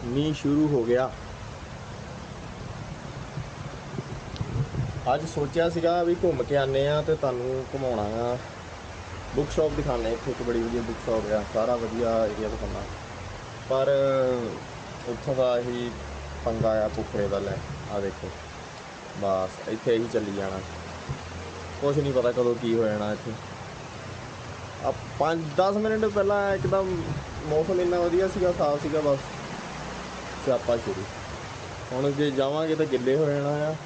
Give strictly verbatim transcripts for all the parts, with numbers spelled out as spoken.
मींह शुरू हो गया। अज सोचा सीगा भी घूम के आने तो तुहानू घुमाउणा आ, बुक शॉप दिखाने। इत्थे एक बड़ी वधिया बुक शॉप है, सारा वधिया एरिया दिखाना, पर उत्थों का ही पंगा आ पुखरे का। लै आ देखो, बस इत्थे ही चली जाना, कुछ नहीं पता कदों की हो जाना। इत्थे पाँच दस मिनट पहला एकदम मौसम इन्ना वधिया सीगा, साफ सीगा, बस स्यापा शुरू। हुण जे जावांगे तो गिले हो जाना आ।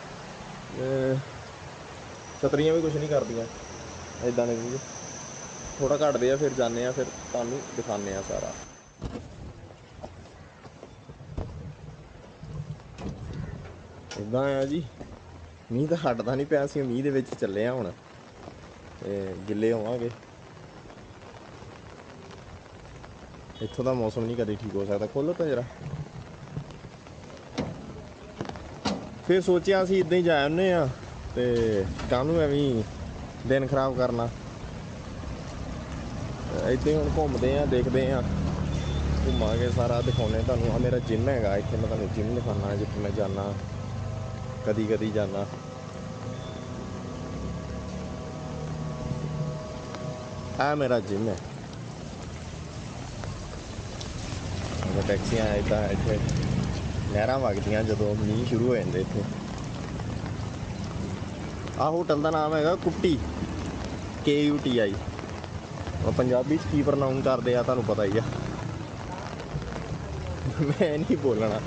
छतरियां भी कुछ नहीं करदियां, इदां नहीं, थोड़ा घटदे आ, फिर जाने आ, फिर तुहानू दिखाने आ सारा। इदां आ जी, मींह तो हटदा नहीं पिया, मींह दे विच चले आ हुण, ते गिले होवांगे। इत्थों का मौसम नहीं कभी ठीक हो सकता। खोलो तो जरा। फिर सोचा असीं इदां ही जा आने आ, ते काहनूं एवें दिन खराब करना। इदां ही हुण घूमदे आ, देखदे आ, घूमांगे सारा, दिखाउने तुहानू। आ मेरा जिम हैगा, इत्थे मैं तुहानू जिम दिखाना, जित्थे मैं जाना, कदी कदी जाना। आ मेरा जिम है। टैक्सियां इदां इत्थे नहरां वगदियां जदों मींह शुरू हो जांदे इत्थे। आ होटल का नाम है कुट्टी, के यू टी आई। पंजाबी की प्रनाउंस करते हैं तुहानू पता ही है, मैं नहीं बोलना।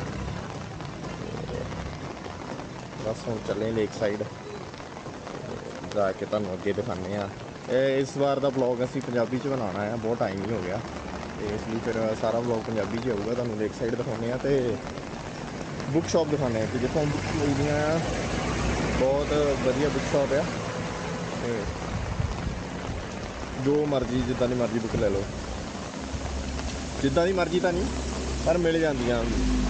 बस हम चले लेक साइड, जाके तुहानू अगे दिखाने आ। इस बार का ब्लॉग असीं पंजाबी च बनाना है, बहुत टाइम ही हो गया, तो इसलिए फिर सारा ब्लॉग पंजाबी च होऊगा। तुहानू लेक साइड दिखाने आ, तो बुक शॉप दिखाने कि जिथों बुक मिलदियां आ, बहुत वधिया बुक शॉप है। जो मर्जी जिद्दां दी मर्जी बुक ले लो, जिद्दां दी मर्जी तो नहीं, पर मिल जांदियां।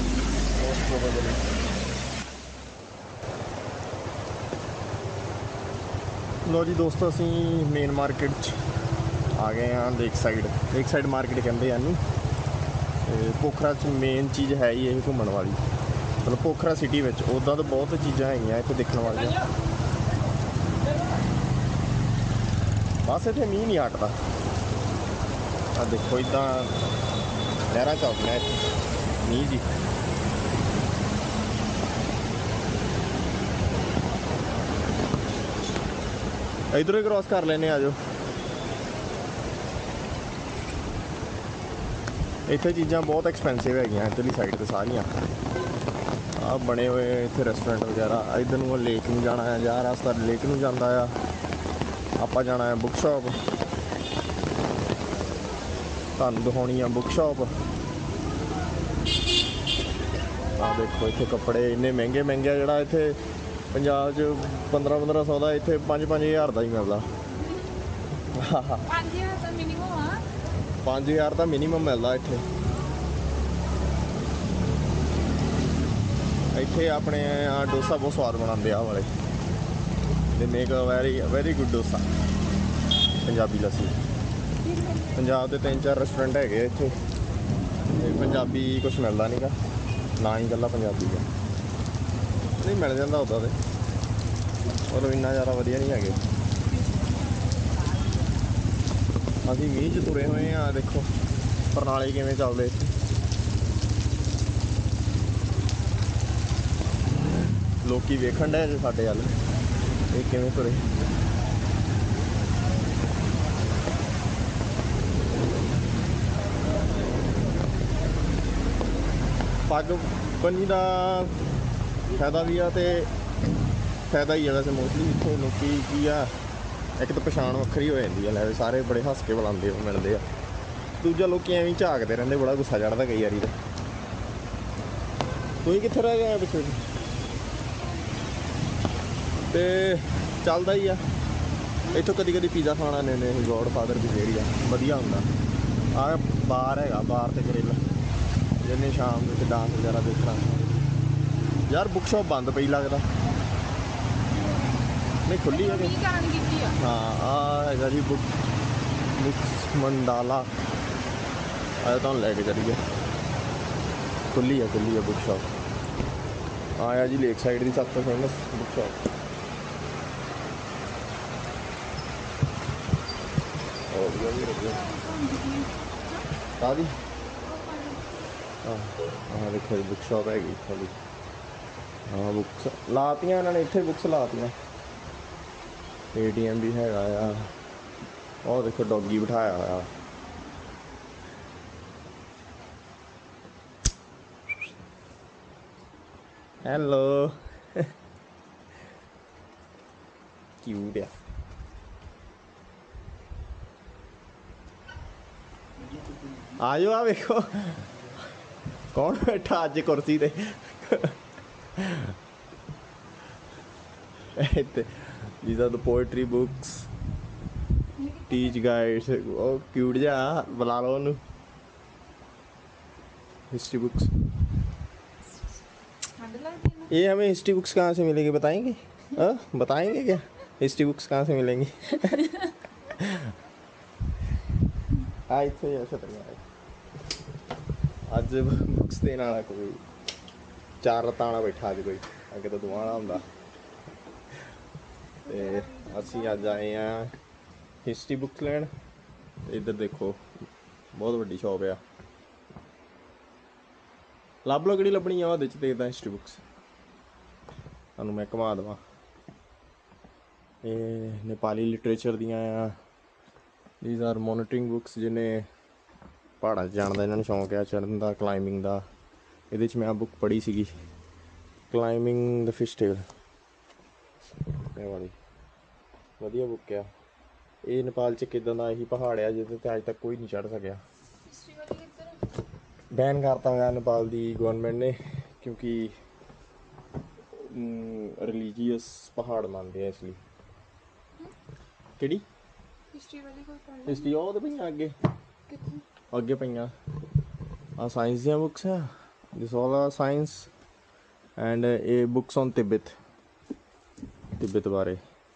लो जी दोस्तों, असीं मेन मार्केट आ गए हैं, lake side. Lake side market कहते हैं इहनूं। पोखरा च मेन चीज़ है ही यही घूमने वाली, मतलब पोखरा सिटी में उदा तो बहुत चीज़ां हैगियां इत्थे देखने वालियां, बस इत्थे मींह नहीं हटदा। आ देखो इदां लहरां चलदियां इत्थे मींह जी। इधरों ही क्रॉस कर लेने, आ जाओ। इत्थे चीज़ां बहुत एक्सपेंसिव हैगियां इधरली साइड ते सारियां। आ बने हुए इत्थे रेस्टोरेंट वगैरह। इधर नूं लेक नूं जाना है, यार रास्ता लेक नूं जांदा आ। आपां जाना है बुक शॉप, तुहानू दिखाउणी आ बुक शॉप। आ देखो इत्थे कपड़े इन्ने महंगे महंगे, जिहड़ा इत्थे पंजाब च पंद्रह पंद्रह सौ का, इत्थे पाँच पाँच हज़ार का ही मिलदा। पाँच हज़ार का मिनीमम आ, पाँच हज़ार का मिनीमम मिलदा इत्थे। इत्थे अपने डोसा बहुत स्वाद बनाते आ वाले, they make very very good dosa. Punjabi lassi, Punjab के तीन चार रेस्टोरेंट है इत्थे, पंजाबी कुछ मिलता नहीं गा, ना ही गला पंजाबी का नहीं मिल जाता उदा तो, पर इन्ना ज़्यादा वधिया नहीं है। असीं मींह च तुरे हुए हैं, देखो परनाले किवें चलदे। लोकी वेखण डे जे साडे वल, ये किवें तुरे। पग बन्नी का फायदा भी आ, ते फायदा ही है वैसे मोस्टली। इत्थे लोकी की आ, एक तो पछाण वक्खरी हो जाती है, लै सारे बड़े हस के बुलाते मिलते आ। दूजा लोग एवं झाकते रहते, बड़ा गुस्सा चढ़ता कई बारी। तो तू कित्थे रह गया पिछले, तो चलता ही आ। इतों कभी कभी पिज़्ज़ा खाना ने गॉड फादर पिज़ेरिया वधिया होंदा। आ बार है, बार तो ग्रिल, जिन्हें शाम को डांस वगैरह देखना। यार बुक शॉप बंद पई लगता, नहीं खुली है। हाँ आ है जी बुक बुक मंडाला, आया तुम लैके चलिए। खुली है खुली है बुक शॉप आया जी लेक साइड की सब तो फेमस बुक शॉप कादी हाँ देखो बुक शॉप हैगी थोड़ी हाँ बुक्स लातियाँ इन्होंने इतने बुक्स लातियाँ ए टी एम भी हैगा आ और देखो डॉगी बिठाया हुआ हेलो क्यूट है आ जाओ आ देखो कौन बैठा अज कुर्सी ते These are the poetry books teach guides oh cute जा बुला लो उन्हें हिस्ट्री बुक्स ये हमें हिस्ट्री बुक्स कहाँ से मिलेगी बताएंगे हाँ बताएंगे क्या हिस्ट्री बुक्स कहाँ से मिलेंगी हाँ इतने ऐसा तरीका अज बुक्स देने वाला कोई चार रताना बैठा अज कोई अगे तो दुआना होंदा ते असी अज आए हैं हिस्ट्री बुक्स लैन इधर देखो बहुत वड्डी शॉप आ लभ लो कि लभनी आ देखता हिस्ट्री बुक्स तुहानूं मैं घुमा देवां ये नेपाली लिटरेचर दियां आ दीज आर मॉनिटरिंग बुक्स जिन्हें पहाड़ां जाण दा इन्हां नूं शौक है चढ़न दा क्लाइंबिंग दा इहदे च मैं बुक पढ़ी सीगी क्लाइंबिंग द फिश टेल वाली वधिया बुक आ ये नेपाल च किदां दा यही पहाड़ आ जिहदे ते अज तक कोई नहीं चढ़ सकिया बैन करता हुआ नेपाल की गवर्नमेंट ने क्योंकि रिलीजियस पहाड़ मानते हैं इसलिए कि हिस्ट्री वो तो पई अगे अगे पई आ साइंस दी बुक्स है this all are science and a books on Tibet Tibet बारे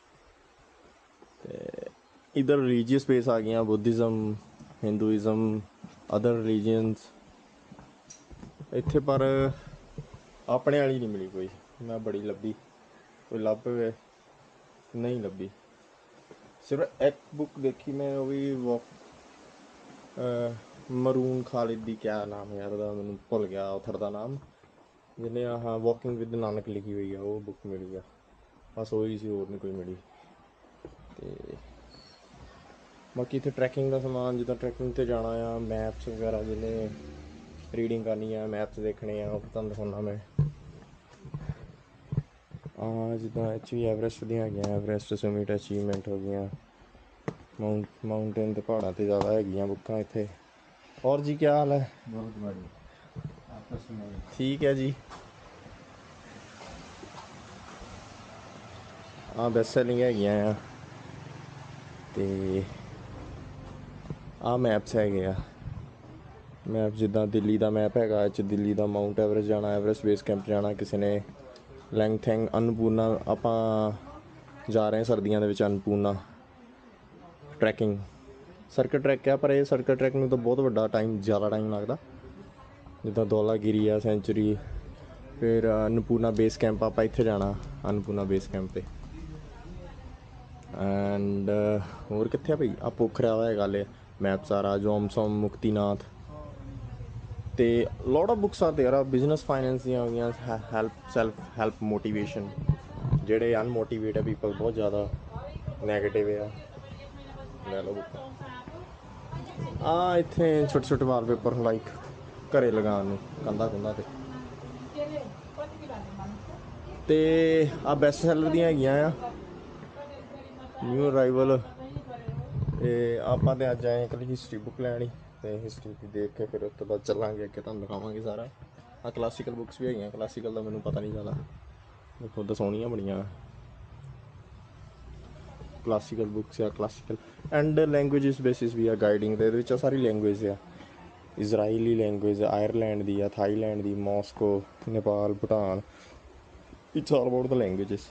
इधर रिलीजियस बेस आ गई बुद्धिज़म हिंदूइज़म अदर रिलीजन्स इत्थे पर अपने वाली नहीं मिली कोई मैं बड़ी लभी कोई लभ नहीं लभी सिर्फ एक बुक देखी मैं वो भी वॉक मरून खालिद दी क्या नाम यार मैं भुल गया ऑथर का नाम जिन्हें हाँ वॉकिंग विद नानक लिखी हुई है वो बुक मिली है बस वही सी होर नहीं कोई मिली ते बाकी इतने ट्रैकिंग का समान जिदा ट्रैकिंग से जाना आ मैप्स वगैरह जिन्हें रीडिंग करनी है मैप्स देखने आ तुहानूं दिखाउणा मैं हाँ जिदा एच भी एवरेस्ट दी हैगियां एवरेस्ट समिट अचीवमेंट हो गई माउंट माउंटेन तो पहाड़ों से ज़्यादा हैगियां बुक्कां इत्थे और जी क्या हाल है बहुत बढ़िया आपस में ठीक है जी हाँ बेस्ट सेलिंग हैगियां आ ते आ मैप्स हैगे आ मैप जिदा दिल्ली का मैप हैगा च दिल्ली का माउंट एवरेस्ट जाना एवरेस्ट बेस कैंप जाना किसी ने लैंगथैंग अन्नपूर्णा आपां जा रहे हैं सर्दियों के अन्नपूर्णा ट्रैकिंग सर्किट ट्रैक है पर यह सर्किट ट्रैक में तो बहुत बड़ा टाइम ज़्यादा टाइम लगता जिदा धौलागिरी आ सेंचुरी फिर अन्नपूर्णा बेस कैंप आप इत्थे जाना अन्नपूर्णा बेस कैंप पे एंड होर कित्थे भाई आ पोखरा है गल मैप सारा जोमसोम मुक्तिनाथ ते lot of books are there business finance दी हो गई हैल्प सैल्फ हैल्प मोटिवेशन जेह्ड़े अनमोटिवेट है पीपल बहुत ज़्यादा नैगेटिव है ले लो बुक हाँ इत्थे छोटे छोटे वालपेपर लाइक घरे लगाने कंधा कुंधा ते ते आ बेस्ट सैलर दी हैगियां आ न्यू अराइवल ते आपां ते अज आए कल हिस्ट्री बुक लैनी ते हिस्ट्री की देख के फिर उसके बाद चलांगे अगे तुहानूं दिखावांगे सारा आ क्लासिकल बुक्स भी हैगियां क्लासिकल का मैनूं पता नहीं ज़्यादा देखो तो सोहणियां बड़ियां क्लासिकल बुक्स या क्लासिकल एंड लैंग्वेजिस बेसिस भी आ गाइडिंग दे विच सारी लैंग्वेज आ इजराइली लैंग्वेज आयरलैंड दी आ थाईलैंड दी Moscow Nepal Bhutan it's all about the languages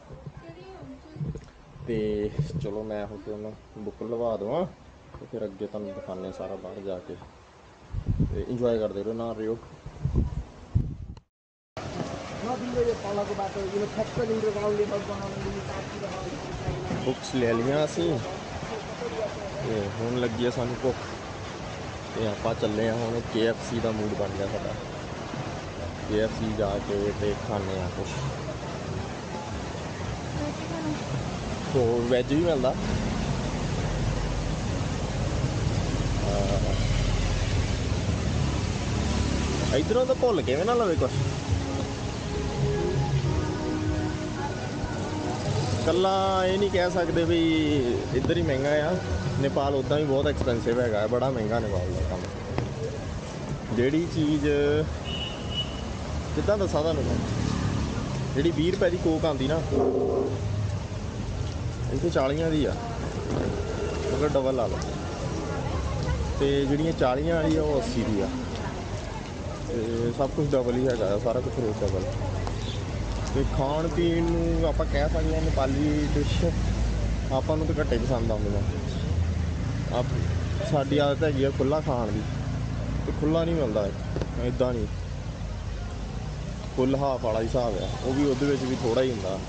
ते चलो मैं हो के उन्हें बुक लवा देवां तो फिर अगे तुहानूं दिखाने सारा बाहर जाके इंजॉय करते रहो ना रहो बुक्स ले लिया असी ते हुण लगी है सानू भुख ते आपां चले हैं हुण के एफ सी का मूड बन गया साडा के एफ सी जाके ते खाने आ कुछ तो वैज भी मिलता इधरों तो भुल के ना लवे कुछ कला ये नहीं कह सकते भी इधर ही महंगा आ नेपाल उदा भी बहुत एक्सपेंसिव है बड़ा महंगा नेपाल का काम जी चीज़ कितना दसा तुहानूं जी बीस रुपए की कोक आती ना इतने चालियां की आ मगर डबल ला लो तो जी चालियां वाली वो अस्सी की आ सब कुछ डबल ही है सारा कुछ रेट डबल तो खाण पीण आप कह सकते हैं नेपाली डिश आपू तो घट्टे पसंद आउंदियां आप साडी आदत हैगी है खुला खाण की तो खुला नहीं मिलता इदा नहीं फुल हाफ वाला हिसाब है वो भी उहदे विच भी थोड़ा ही हुंदा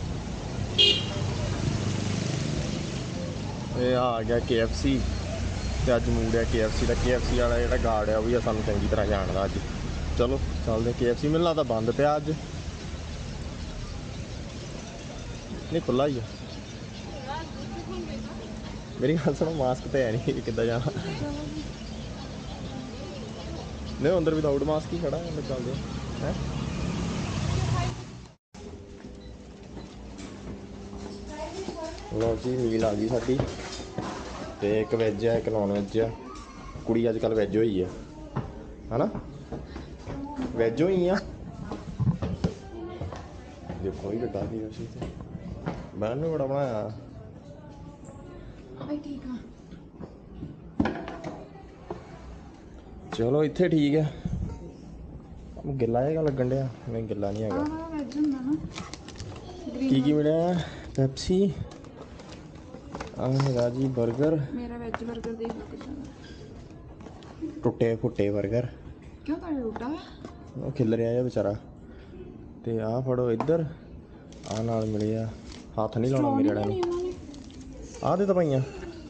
ये आ गया के एफ सी तो अज मूड है के एफ सी का के एफ सी वाला जो गार्ड है वह भी सानूं चंगी तरह जानदा अज चलो चलते के एफ सी मिलना तो बंद पिया अज नहीं खुला ही है मेरी गल सुनो मास्क तो है नहीं कि जाना नहीं अंदर विदाउट मास्क ही खड़ा है चलते हैं लो जी मील आ गई साडी तो एक वैज है एक नॉन वैज है कुड़ी अजकल वैज हुई है है ना वैज हुई आ देखो ही बड़ा नहीं वैसे मैंने बड़ा बनाया चलो इत्थे ठीक है गिला है लगन दिया नहीं गिला नहीं है की की मिला पेप्सी है जी बर्गर मेरा वेज बर्गर देख लो कितना टुटे फुटे बर्गर क्यों कर टूटा वो खिल रहा है बेचारा ते आ फड़ो इधर आ नाल मिले आ हाथ नहीं लाना मेरे वाले ने आ दे तो पाइयां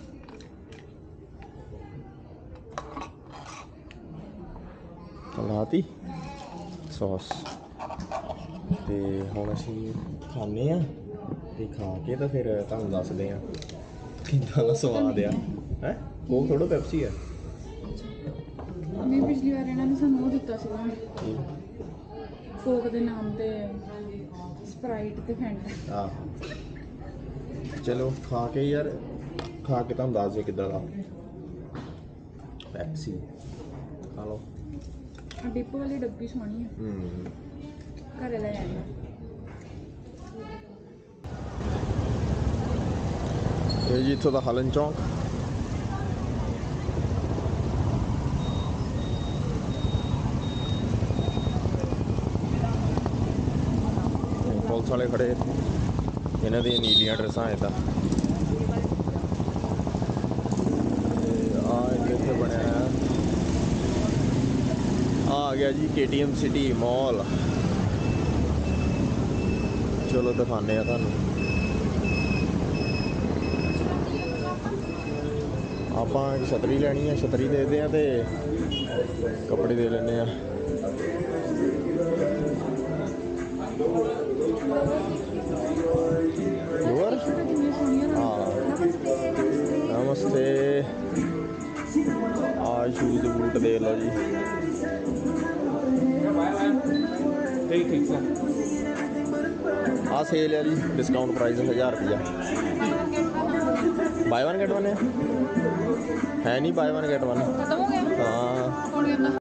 लाती सॉस ते हुण असीं खाने आ ते खा के तो फिर तुहानूं दसदे आ किंदा दा स्वाद आ है कोक थोड़ा पेप्सी है मैं पिछली बार इन्होंने सानू दिता सीगा कोक दे नाम ते स्प्राइट ते फैंटा हाँ चलो खा के यार खा के तुहानूं दस दे किद्दां दा पेप्सी खा लो डिप वाली डब्बी सोहनी है घरे ले आना ये जी इत्थों दा हलन चौक पुलिस वाले खड़े इन्हां दी नीलियां ड्रेसां इदां आ इत्थे बनया आ गया जी के टी एम सिटी मॉल चलो दिखाने आ तुहानूं आपां एक छतरी लैनी है छतरी देते हैं तो कपड़े दे लेने हैं लोअर हाँ नमस्ते आ शूज बूट दे लो जी ठीक ठीक सर आ सेल है जी डिस्काउंट प्राइस हज़ार रुपया बाय वन गेट वन है है नहीं बाय वन गेट वन खत्म हो गया हाँ कौन कहता